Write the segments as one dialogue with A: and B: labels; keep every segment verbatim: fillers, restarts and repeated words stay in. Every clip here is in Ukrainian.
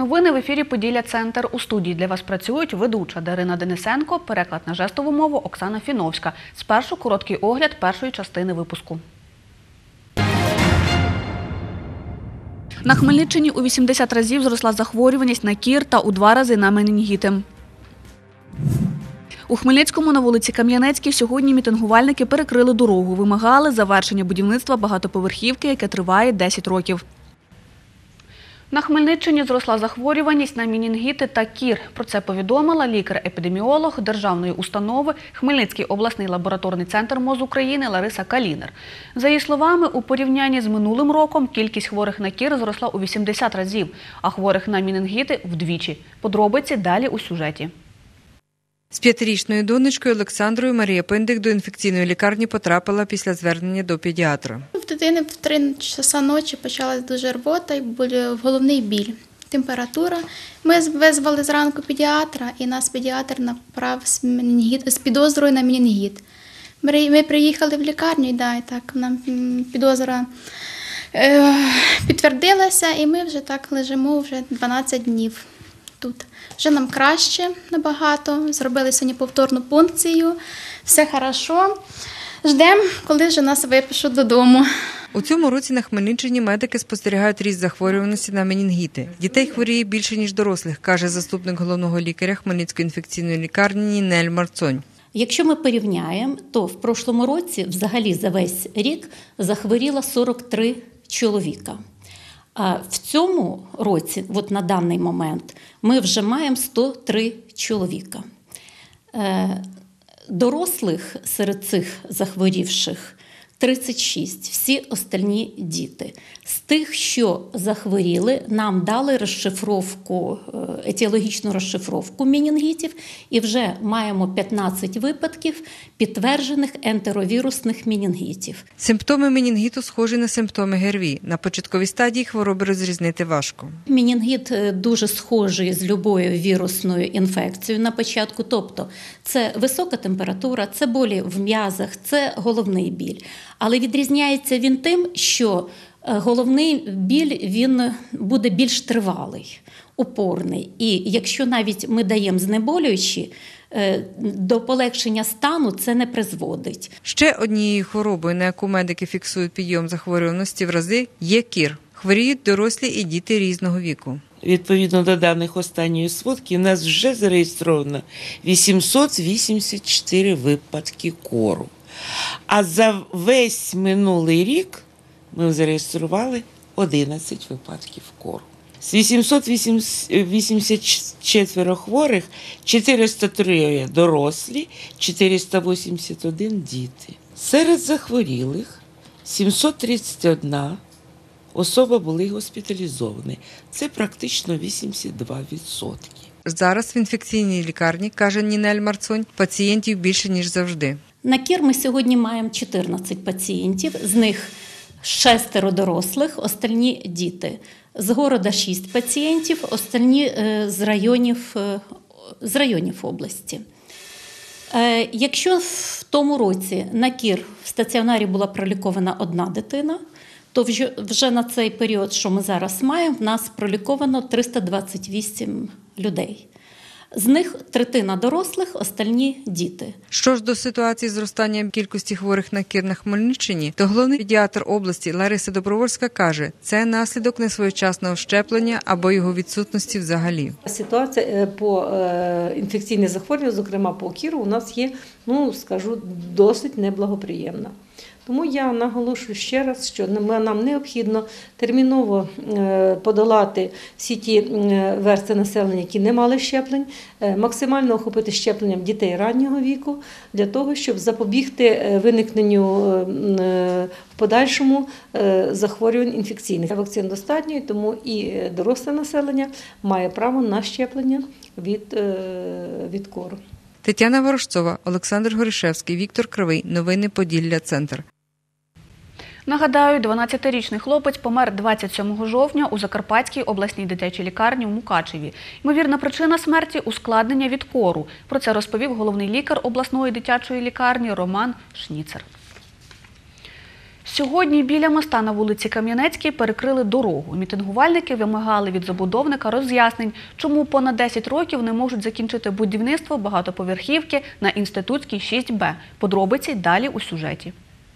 A: Новини в ефірі «Поділля-Центр». У студії для вас працюють ведуча Дарина Денисенко, переклад на жестову мову Оксана Фіновська. Спершу короткий огляд першої частини випуску. На Хмельниччині у вісімдесят разів зросла захворюваність на кір та у два рази на менінгіти. У Хмельницькому на вулиці Кам'янецькій сьогодні мітингувальники перекрили дорогу, вимагали завершення будівництва багатоповерхівки, яке триває десять років. На Хмельниччині зросла захворюваність на менінгіти та кір. Про це повідомила лікар-епідеміолог державної установи Хмельницький обласний лабораторний центр МОЗ України Лариса Калінер. За її словами, у порівнянні з минулим роком кількість хворих на кір зросла у вісімдесят разів, а хворих на менінгіти – вдвічі. Подробиці далі у сюжеті.
B: З п'ятирічною донечкою Олександрою Марія Пиндик до інфекційної лікарні потрапила після звернення до педіатра.
C: В дитини в три часа ночі почалась дуже рвота і головний біль, температура. Ми визвали зранку педіатра, і нас педіатр направив з, з підозрою на менінгіт. Ми приїхали в лікарню, і да, і так нам підозра е, підтвердилася, і ми вже так лежимо вже дванадцять днів тут. Вже нам краще набагато, зробили сьогодні повторну пункцію, все хорошо. Ждемо, коли вже нас випишуть додому.
B: У цьому році на Хмельниччині медики спостерігають ріст захворюваності на менінгіти. Дітей хворіє більше, ніж дорослих, каже заступник головного лікаря Хмельницької інфекційної лікарні Нінель Марцонь.
D: Якщо ми порівняємо, то в прошлому році взагалі за весь рік захворіло сорок три чоловіка. А в цьому році, от на даний момент, ми вже маємо сто три чоловіка. Дорослих серед цих захворівших тридцять шість, всі остальні діти. З тих, що захворіли, нам дали розшифровку, етіологічну розшифровку менінгітів, і вже маємо п'ятнадцять випадків підтверджених ентеровірусних менінгітів.
B: Симптоми менінгіту схожі на симптоми ГРВІ. На початковій стадії хвороби розрізнити важко.
D: Менінгіт дуже схожий з любою вірусною інфекцією на початку, тобто це висока температура, це болі в м'язах, це головний біль. Але відрізняється він тим, що головний біль він буде більш тривалий, упорний. І якщо навіть ми даємо знеболюючі, до полегшення стану це не призводить.
B: Ще однією хворобою, на яку медики фіксують підйом захворюваності в рази, є кір. Хворіють дорослі і діти різного віку.
E: Відповідно до даних останньої сводки, у нас вже зареєстровано вісімсот вісімдесят чотири випадки кору. А за весь минулий рік ми зареєстрували одинадцять випадків кору. З вісімсот вісімдесят чотири хворих чотириста три дорослі, чотириста вісімдесят один діти. Серед захворілих сімсот тридцять одна особа були госпіталізовані. Це практично вісімдесят два відсотки.
B: Зараз в інфекційній лікарні, каже Нінель Марцонь, пацієнтів більше, ніж завжди.
D: На кір ми сьогодні маємо чотирнадцять пацієнтів, з них шестеро дорослих, остальні діти. З города шість пацієнтів, остальні з районів, з районів області. Якщо в тому році на кір в стаціонарі була пролікована одна дитина, то вже на цей період, що ми зараз маємо, в нас проліковано триста двадцять вісім людей. З них третина дорослих, остальні – діти.
B: Що ж до ситуації з зростанням кількості хворих на кір на Хмельниччині, то головний педіатр області Лариса Добровольська каже, це наслідок несвоєчасного щеплення або його відсутності взагалі.
F: Ситуація по інфекційних захворюваннях, зокрема по кіру, у нас є, ну, скажу, досить неблагоприємна. Тому я наголошую ще раз, що нам необхідно терміново подолати всі ті верстви населення, які не мали щеплень, максимально охопити щепленням дітей раннього віку, для того, щоб запобігти виникненню в подальшому захворювань інфекційних. Вакцин достатньо, тому і доросле населення має право на щеплення від, від кору.
B: Тетяна Ворожцова, Олександр Горішевський, Віктор Кривий. Новини «Поділля-Центр».
A: Нагадаю, дванадцятирічний хлопець помер двадцять сьомого жовтня у Закарпатській обласній дитячій лікарні у Мукачеві. Ймовірна причина смерті – ускладнення від кору. Про це розповів головний лікар обласної дитячої лікарні Роман Шніцер. Сьогодні біля моста на вулиці Кам'янецькій перекрили дорогу. Мітингувальники вимагали від забудовника роз'яснень, чому понад десять років не можуть закінчити будівництво багатоповерхівки на Інститутській шість Б. Подробиці далі у сюжеті.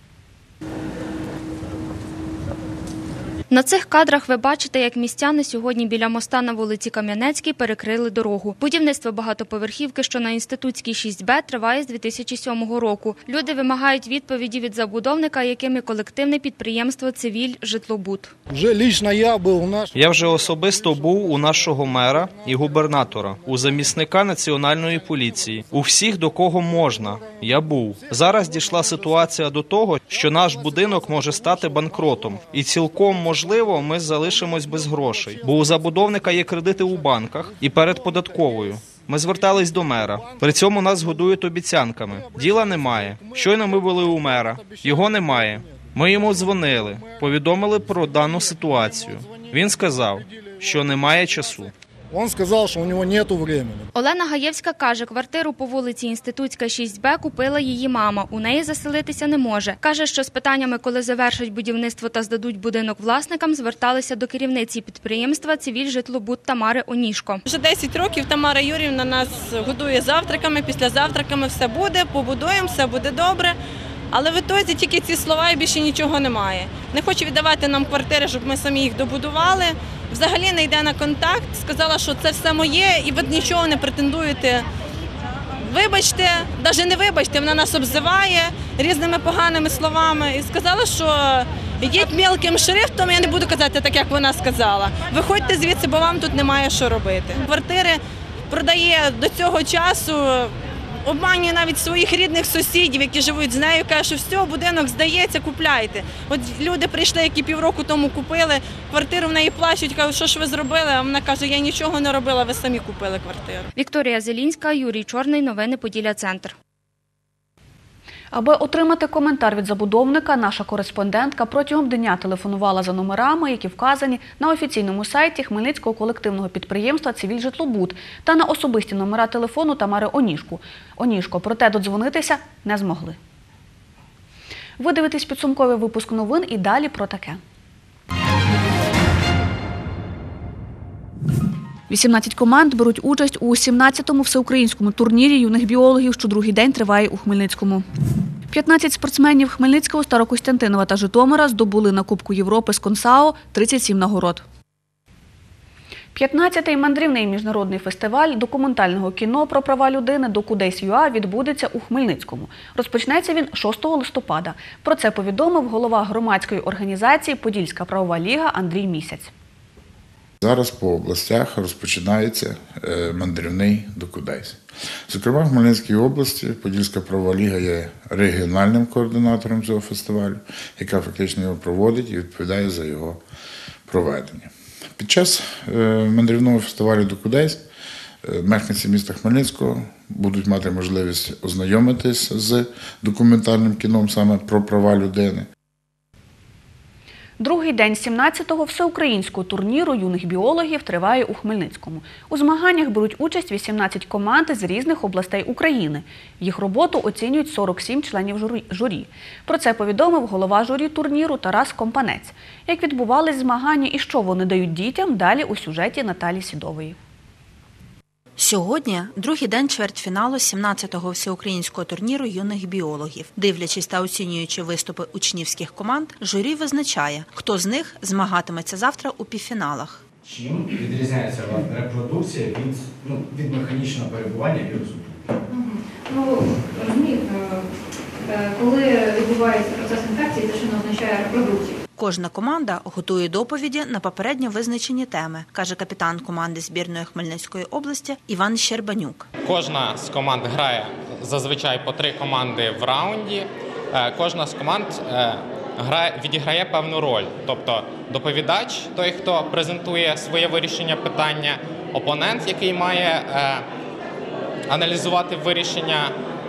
G: На цих кадрах ви бачите, як містяни сьогодні біля моста на вулиці Кам'янецькій перекрили дорогу. Будівництво багатоповерхівки, що на Інститутській шість Б, триває з дві тисячі сьомого року. Люди вимагають відповіді від забудовника, яким є колективне підприємство «Цивіль Житлобуд».
H: Вже лично я був у нас.
I: Я вже особисто був у нашого мера і губернатора, у замісника Національної поліції, у всіх, до кого можна. Я був. Зараз дійшла ситуація до того, що наш будинок може стати банкротом. І цілком можливо, ми залишимось без грошей, бо у забудовника є кредити у банках і перед податковою. Ми звертались до мера. При цьому нас годують обіцянками. Діла немає. Щойно ми були у мера. Його немає. Ми йому дзвонили, повідомили про дану ситуацію. Він сказав, що немає часу.
H: Він сказав, що у нього немає часу.
G: Олена Гаєвська каже, квартиру по вулиці Інститутська шість Б купила її мама. У неї заселитися не може. Каже, що з питаннями, коли завершать будівництво та здадуть будинок власникам, зверталися до керівниці підприємства «Цивіль Житлобуд» Тамари Онішко.
J: Вже десять років Тамара Юрівна нас годує завтраками, після завтраками все буде, побудуємо, все буде добре. Але в ітозі тільки ці слова і більше нічого немає. Не хоче віддавати нам квартири, щоб ми самі їх добудували. Взагалі не йде на контакт, сказала, що це все моє і ви нічого не претендуєте. Вибачте, навіть не вибачте, вона нас обзиває різними поганими словами і сказала, що йдіть мілким шрифтом, я не буду казати так, як вона сказала. Виходьте звідси, бо вам тут немає що робити. Квартири продає до цього часу, обманює навіть своїх рідних сусідів, які живуть з нею, каже, що все, будинок здається, купляйте. От люди прийшли, які півроку тому купили, квартиру в неї плачуть, кажуть, що ж ви зробили, а вона каже, я нічого не робила, ви самі купили квартиру.
G: Вікторія Зелінська, Юрій Чорний, новини Поділля-Центр.
A: Аби отримати коментар від забудовника, наша кореспондентка протягом дня телефонувала за номерами, які вказані на офіційному сайті Хмельницького колективного підприємства «Цивіль Житлобуд» та на особисті номера телефону Тамари Онішко. Онішко, проте додзвонитися не змогли. Ви дивитесь підсумковий випуск новин і далі про таке. вісімнадцять команд беруть участь у сімнадцятому всеукраїнському турнірі юних біологів, що другий день триває у Хмельницькому. п'ятнадцять спортсменів Хмельницького, Старокостянтинова та Житомира здобули на Кубку Європи з Консао тридцять сім нагород. п'ятнадцятий мандрівний міжнародний фестиваль документального кіно про права людини «Докудейс.ЮА» відбудеться у Хмельницькому. Розпочнеться він шостого листопада. Про це повідомив голова громадської організації «Подільська правова ліга» Андрій Місяць.
K: Зараз по областях розпочинається мандрівний «Докудейс». Зокрема, в Хмельницькій області Подільська правова ліга є регіональним координатором цього фестивалю, яка фактично його проводить і відповідає за його проведення. Під час мандрівного фестивалю «Докудейс» мешканці міста Хмельницького будуть мати можливість ознайомитись з документальним кіном саме про права людини.
A: Другий день сімнадцятого всеукраїнського турніру юних біологів триває у Хмельницькому. У змаганнях беруть участь вісімнадцять команд з різних областей України. Їх роботу оцінюють сорок сім членів журі. Про це повідомив голова журі турніру Тарас Компанець. Як відбувались змагання і що вони дають дітям, далі у сюжеті Наталі Сідової.
L: Сьогодні – другий день чвертьфіналу сімнадцятого всеукраїнського турніру юних біологів. Дивлячись та оцінюючи виступи учнівських команд, журі визначає, хто з них змагатиметься завтра у півфіналах.
M: Чим відрізняється репродукція від, ну, від механічного перебування вірусу?
N: Ну, розумієте, коли відбувається процес інфекції, це що не означає репродукцію.
L: Кожна команда готує доповіді на попередньо визначені теми, каже капітан команди збірної Хмельницької області Іван Щербанюк.
O: Кожна з команд грає зазвичай по три команди в раунді. Кожна з команд грає, відіграє певну роль. Тобто доповідач, той, хто презентує своє вирішення питання, опонент, який має аналізувати вирішення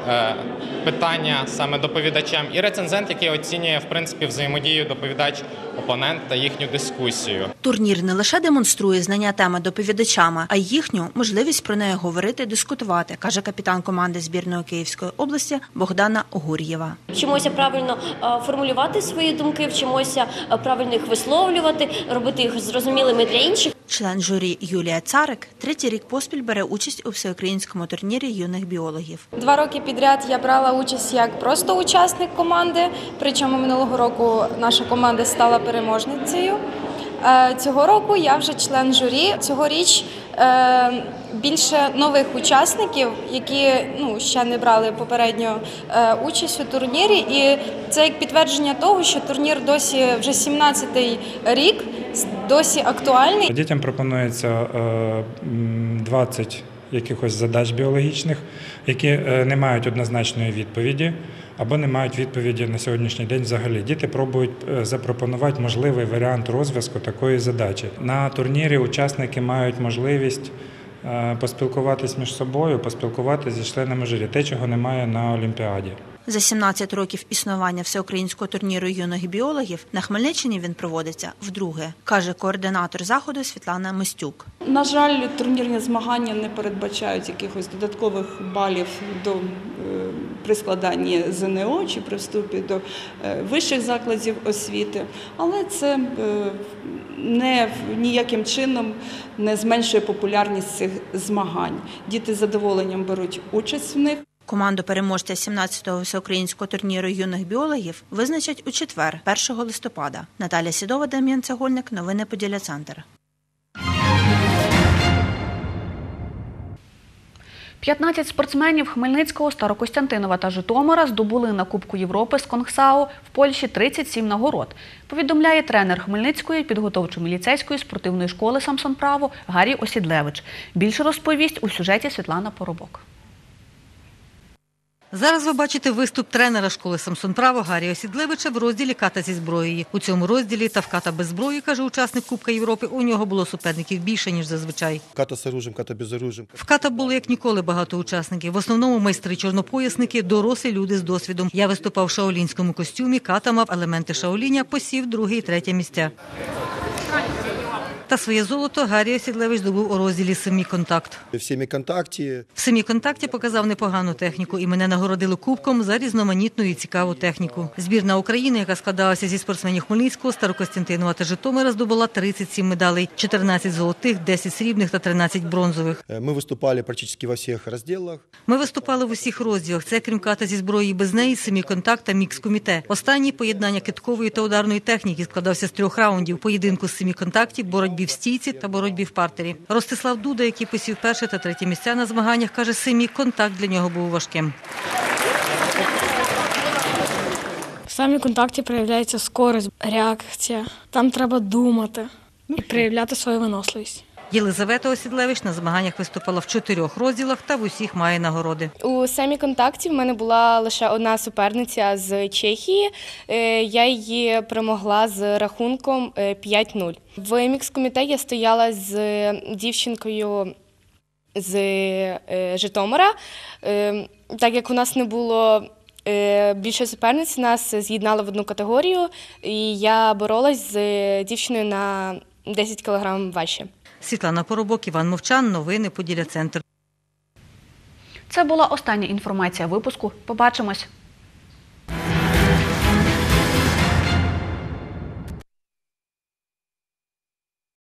O: е, питання саме доповідачам, і рецензент, який оцінює, в принципі, взаємодію доповідач-опонент та їхню дискусію.
L: Турнір не лише демонструє знання теми доповідачами, а й їхню можливість про неї говорити, дискутувати, каже капітан команди збірної Київської області Богдана Гур'єва.
P: Вчимося правильно формулювати свої думки, вчимося правильно їх висловлювати, робити їх зрозумілими для інших.
L: Член журі Юлія Царик третій рік поспіль бере участь у всеукраїнському турнірі юних біологів.
Q: Два роки підряд я брала участь як просто учасник команди, причому минулого року наша команда стала переможницею. Цього року я вже член журі. Цьогоріч більше нових учасників, які ну, ще не брали попередньо участь у турнірі. І це як підтвердження того, що турнір досі вже сімнадцятий рік, досі актуальний.
R: Дітям пропонується двадцять якихось задач біологічних, які не мають однозначної відповіді або не мають відповіді на сьогоднішній день взагалі. Діти пробують запропонувати можливий варіант розв'язку такої задачі. На турнірі учасники мають можливість поспілкуватись між собою, поспілкуватися зі членами журі, те, чого немає на Олімпіаді.
L: За сімнадцять років існування всеукраїнського турніру юних біологів на Хмельниччині він проводиться вдруге, каже координатор заходу Світлана Мистюк.
S: На жаль, турнірні змагання не передбачають якихось додаткових балів до, при складанні ЗНО чи при вступі до вищих закладів освіти, але це не, ніяким чином не зменшує популярність цих змагань. Діти з задоволенням беруть участь в них.
L: Команду переможця сімнадцятого всеукраїнського турніру юних біологів визначать у четвер, першого листопада. Наталя Сідова, Дем'ян Цегольник, новини Поділля Центр.
A: п'ятнадцять спортсменів Хмельницького, Старокостянтинова та Житомира здобули на Кубку Європи з Конгсау в Польщі тридцять сім нагород. Повідомляє тренер Хмельницької підготовчо-міліцейської спортивної школи «Самсон-Право» Гарій Осідлевич. Більше розповість у сюжеті Світлана Поробок.
T: Зараз ви бачите виступ тренера школи «Самсон-Право» Гарія Осідлевича в розділі «Ката зі зброєю». У цьому розділі та в «Ката без зброї», каже учасник Кубка Європи, у нього було суперників більше, ніж зазвичай.
U: Ката з оружием, ката без оружия.
T: В «Ката» було як ніколи багато учасників. В основному майстри-чорнопоясники, дорослі люди з досвідом. Я виступав в шаолінському костюмі, «Ката» мав елементи шаоліня, посів друге і третє місця. Та своє золото Гарій Осідлевич здобув у розділі «Семіконтакт».
U: В «Семіконтакті»
T: В «Семіконтакті» показав непогану техніку і мене нагородили кубком за різноманітну і цікаву техніку. Збірна України, яка складалася зі спортсменів Хмельницького, Старокостянтинова та Житомира, здобула тридцять сім медалей, чотирнадцять золотих, десять срібних та тринадцять бронзових.
U: Ми виступали практично во всіх розділах.
T: Ми виступали в усіх розділах. Це, крім «Ката зі зброєю» без неї, «Семіконтакт» та «Мікс-коміте». Останній поєднання кидкової та ударної техніки складався з трьох раундів: поєдинку з «Семіконтактів», боротьбі в стійці та боротьбі в партері. Ростислав Дуда, який посів перше та третє місця на змаганнях, каже, «Семіконтакт» для нього був важким.
V: В «Семіконтакті» проявляється скорість, реакція. Там треба думати і проявляти свою виносливість.
T: Єлизавета Осідлевич на змаганнях виступала в чотирьох розділах та в усіх має нагороди.
W: У «Семіконтакті» в мене була лише одна суперниця з Чехії. Я її перемогла з рахунком п'ять нуль. В мікс-коміте я стояла з дівчинкою з Житомира. Так як у нас не було більше суперниць, нас з'єднали в одну категорію, і я боролась з дівчиною на десять кілограмів важче.
T: Світлана Поробок, Іван Мовчан, новини Поділля Центр.
A: Це була остання інформація випуску. Побачимось.